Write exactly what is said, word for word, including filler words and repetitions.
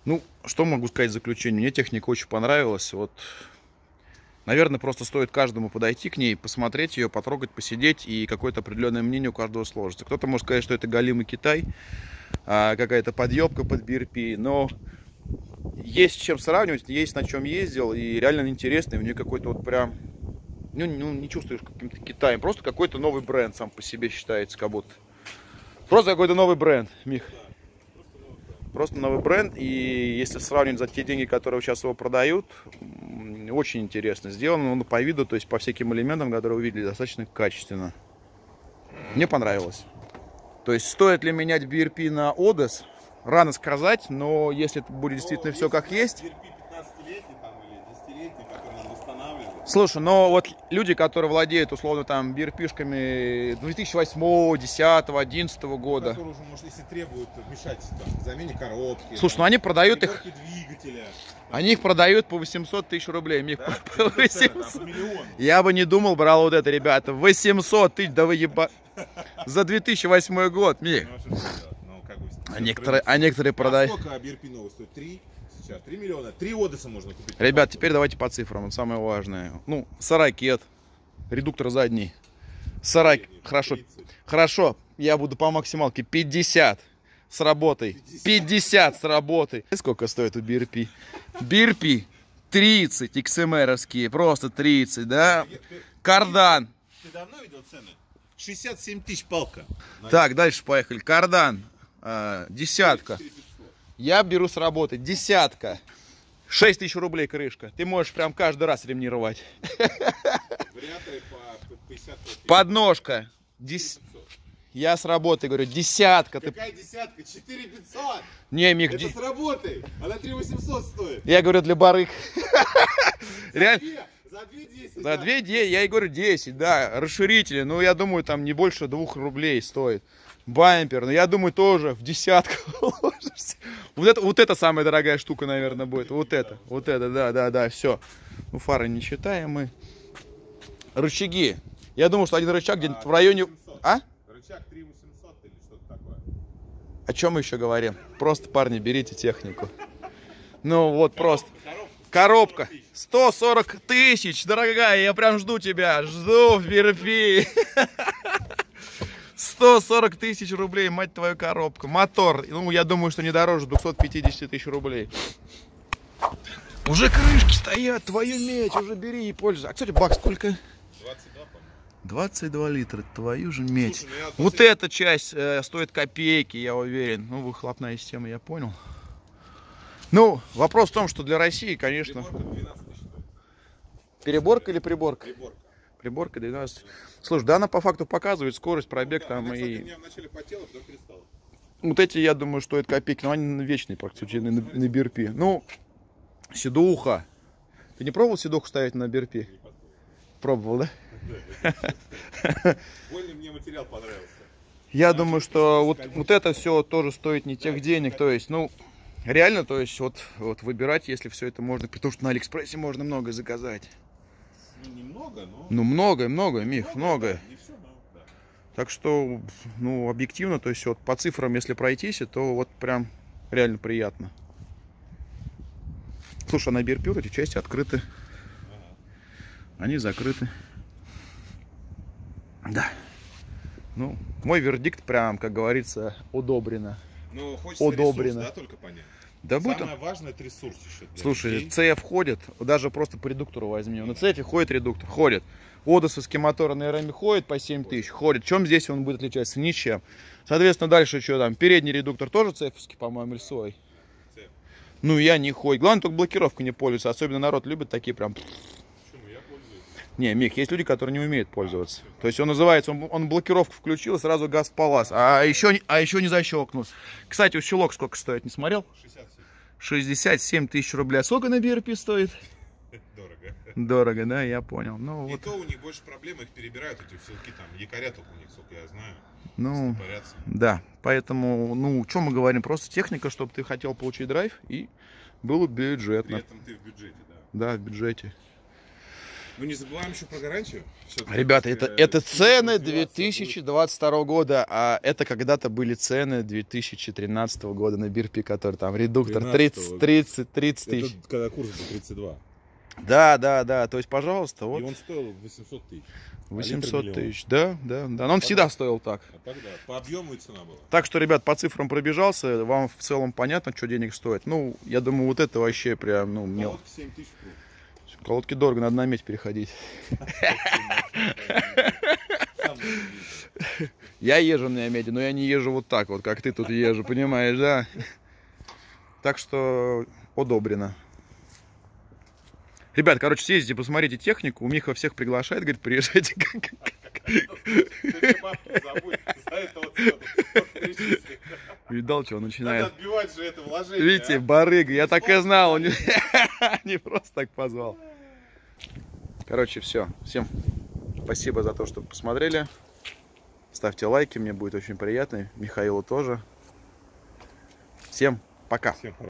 Ну, что могу сказать в заключение? Мне техника очень понравилась. Вот, наверное, просто стоит каждому подойти к ней, посмотреть ее, потрогать, посидеть, и какое-то определенное мнение у каждого сложится. Кто-то может сказать, что это голимый Китай, а, какая-то подъебка под би эр пи, но есть с чем сравнивать, есть на чем ездил, и реально интересный. У нее какой-то вот прям, ну, ну не чувствуешь каким-то Китаем, просто какой-то новый бренд сам по себе считается, как будто. Просто какой-то новый бренд, Мих. Просто новый бренд, и если сравнивать за те деньги, которые сейчас его продают, очень интересно сделано, ну, по виду, то есть по всяким элементам, которые увидели, достаточно качественно. Мне понравилось. То есть стоит ли менять би эр пи на Одесс, рано сказать, но если это будет действительно но все как есть... Слушай, но вот люди, которые владеют, условно, там, би эр пи-шками две тысячи восьмого, десятого, одиннадцатого года. Которые уже, может, если требуют вмешательства, замене коробки. Слушай, там, ну они продают их... двигателя. Они их продают по восемьсот тысяч рублей. Мих, да? по восемьсот. Я бы не думал, брал вот это, ребята. восемьсот тысяч, да вы еба... За две тысячи восьмой год, Мих. Ну, ну, как бы, а, некоторые, а некоторые продают... А сколько би эр пи новый стоит? три? Сейчас три миллиона. три Одесса можно купить. Ребят, теперь давайте по цифрам. Это самое важное. Ну, сорокет. Редуктор задний. сорок. Хорошо. Хорошо. Я буду по максималке. пятьдесят. С работой. пятьдесят с работой. Сколько стоит у би эр пи? би эр пи тридцать. икс эм эр-овские. Просто тридцать, да? Кардан. Ты давно видел цены? шестьдесят семь тысяч палка. Так, дальше поехали. Кардан. А, десятка. Я беру с работы. Десятка. шесть тысяч рублей крышка. Ты можешь прям каждый раз ремни рвать. Подножка. Дес... Я с работы говорю, десятка. Какая ты... десятка? четыре пятьсот. Не, Мих, это ди... с работы. Она три восемьсот стоит. Я говорю, для барыг. Реально. За две десять. За две десять, я и говорю десять, да. Расширители, ну я думаю, там не больше двух рублей стоит. Бампер, ну я думаю, тоже в десятку. Вот это, вот это самая дорогая штука, наверное, будет. Вот это, вот это, да, да, да, все. Ну, фары не считаем мы. Рычаги. Я думаю, что один рычаг где-нибудь в районе... А? Рычаг три восемьсот или что-то такое. О чем мы еще говорим? Просто, парни, берите технику. Ну, вот просто. Коробка. сто сорок тысяч, дорогая, я прям жду тебя. Жду в би эр пи. сто сорок тысяч рублей, мать твою, коробка. Мотор, ну, я думаю, что не дороже двухсот пятидесяти тысяч рублей. Уже крышки стоят, твою медь, уже бери и пользуйся. А, кстати, бак сколько? двадцать два, по-моему. двадцать два литра, твою же медь. Слушай, ну вот последний... эта часть э, стоит копейки, я уверен. Ну, выхлопная система, я понял. Ну, вопрос в том, что для России, конечно... Переборка двенадцать тысяч стоит. Переборка или приборка? Приборка. Приборка двенадцать. Слушай, да, она по факту показывает скорость, пробег ну, да, там она, кстати, и... меня вначале потела, потом перестала. Вот эти, я думаю, стоят копейки, но они вечные практически на, на би эр пи. Ну, седуха. Ты не пробовал седуху ставить на би эр пи? Пробовал, да? Больно мне материал понравился. Я думаю, что вот, вот это все тоже стоит не тех денег. То есть, ну, реально, то есть, вот, вот выбирать, если все это можно, потому что на Алиэкспрессе можно много заказать. Ну, немного, но... Ну, много, много, Мих, много. Да, не все, но, да. Так что, ну, объективно, то есть, вот по цифрам, если пройтись, то вот прям реально приятно. Слушай, а на би эр пи вот эти части открыты. Ага. Они закрыты. Да. Ну, мой вердикт прям, как говорится, одобрено. Ну, хочется одобрено. Ресурс, да, только понять. Да Самое будет... важное — это ресурс еще. Слушай, людей. си эф ходит, даже просто по редуктору возьми. На си эф ходит редуктор, ходит. Одессовский мотор на эр эм ходит по семь тысяч, ходит. Чем здесь он будет отличаться? Ничем. Соответственно, дальше что там? Передний редуктор тоже си эф-овский, по-моему, или свой? си эф. Ну, я не ходит. Главное, только блокировка не пользуется. Особенно народ любит такие прям... Почему? Я пользуюсь. Не, Мих, есть люди, которые не умеют пользоваться. А, то есть он называется, он, он блокировку включил, сразу газ в палас. А еще, а еще не защелкнул. Кстати, ущелок сколько стоит, не смотрел? шестьдесят семь. шестьдесят семь тысяч рублей. А сколько на би эр пи стоит? Дорого. Дорого, да, я понял. Ну, и вот. то у них больше проблем, их перебирают, эти ссылки там, якорят только у них, сколько я знаю. Ну, да, поэтому, ну, что мы говорим, просто техника, чтобы ты хотел получить драйв и было бюджетно. При этом ты в бюджете, да. Да, в бюджете. Ну не забываем еще про гарантию. Все-таки, Ребята, это, э, это цены развиваться две тысячи двадцать второго года, а это когда-то были цены две тысячи тринадцатого года на Бирпи, который там редуктор тридцать, тридцать, тридцать будет. тысяч. Это когда курс был тридцать два. Да, да, да, то есть, пожалуйста, вот И он стоил восемьсот тысяч. восемьсот тысяч, да, да, да, но он всегда стоил так. А тогда по объему и цена была. Так что, ребят, по цифрам пробежался, вам в целом понятно, что денег стоит. Ну, я думаю, вот это вообще прям, ну, мел. Колодки семь тысяч круг. Колодки дорого, надо на медь переходить. Я езжу на меди, но я не езжу вот так вот, как ты тут езжу, понимаешь, да? Так что одобрено. Ребят, короче, съездите, посмотрите технику. У Миха всех приглашает, говорит, приезжайте. Видал, что он начинает. Надо отбивать же это вложение. Видите, а? барыга, я так и знал. Он не, не просто так позвал. Короче, все. Всем спасибо за то, что посмотрели. Ставьте лайки, мне будет очень приятно. Михаилу тоже. Всем пока. Всем